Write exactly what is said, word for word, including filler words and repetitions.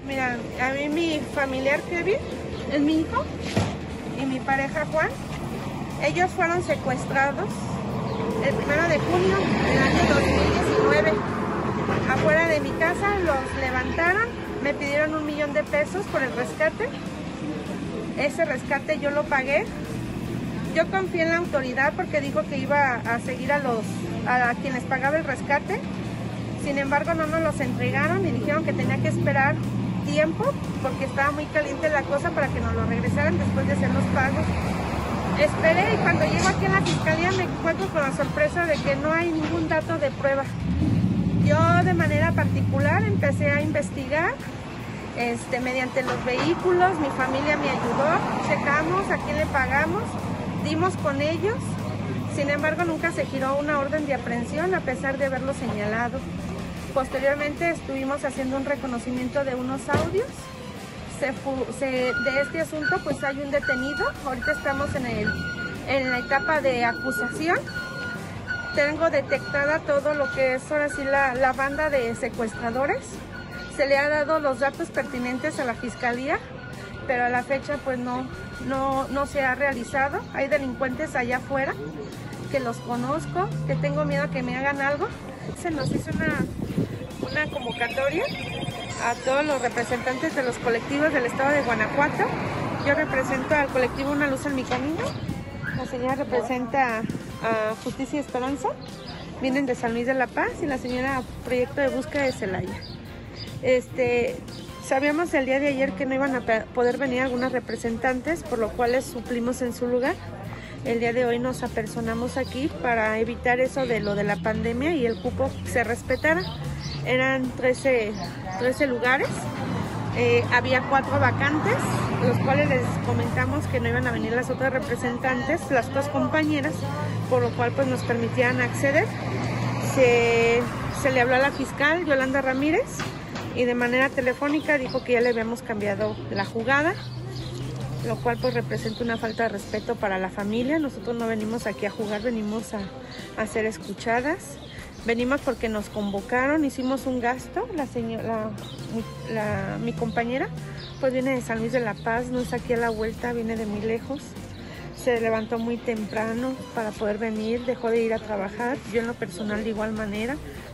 Mira, a mí mi familiar Kevin es mi hijo y mi pareja Juan. Ellos fueron secuestrados el primero de junio del año dos mil diecinueve. Afuera de mi casa los levantaron, me pidieron un millón de pesos por el rescate. Ese rescate yo lo pagué. Yo confié en la autoridad porque dijo que iba a seguir a los a quienes pagaba el rescate. Sin embargo, no nos los entregaron y dijeron que tenía que esperar tiempo porque estaba muy caliente la cosa para que nos lo regresaran después de hacer los pagos. Esperé y cuando llego aquí en la fiscalía me encuentro con la sorpresa de que no hay ningún dato de prueba. Yo de manera particular empecé a investigar este, mediante los vehículos, mi familia me ayudó, checamos a quién le pagamos, dimos con ellos. Sin embargo, nunca se giró una orden de aprehensión a pesar de haberlo señalado. Posteriormente estuvimos haciendo un reconocimiento de unos audios. Se, se, de este asunto pues hay un detenido. Ahorita estamos en, el, en la etapa de acusación. Tengo detectada todo lo que es ahora sí la, la banda de secuestradores. Se le ha dado los datos pertinentes a la fiscalía, pero a la fecha pues no, no, no se ha realizado. Hay delincuentes allá afuera que los conozco, que tengo miedo a que me hagan algo. Se nos hizo una, una convocatoria a todos los representantes de los colectivos del estado de Guanajuato. Yo represento al colectivo Una Luz en Mi Camino. La señora representa a Justicia y Esperanza. Vienen de San Luis de la Paz y la señora Proyecto de Búsqueda de Celaya. Este, sabíamos el día de ayer que no iban a poder venir algunos representantes, por lo cual les suplimos en su lugar. El día de hoy nos apersonamos aquí para evitar eso de lo de la pandemia y el cupo se respetara. Eran trece, trece lugares, eh, había cuatro vacantes, los cuales les comentamos que no iban a venir las otras representantes, las otras compañeras, por lo cual pues nos permitían acceder. Se, se le habló a la fiscal Yolanda Ramírez y de manera telefónica dijo que ya le habíamos cambiado la jugada, lo cual pues representa una falta de respeto para la familia. Nosotros no venimos aquí a jugar, venimos a, a ser escuchadas. Venimos porque nos convocaron, hicimos un gasto. La señora, la, la, mi compañera, pues viene de San Luis de la Paz, no es aquí a la vuelta, viene de muy lejos. Se levantó muy temprano para poder venir, dejó de ir a trabajar. Yo en lo personal de igual manera,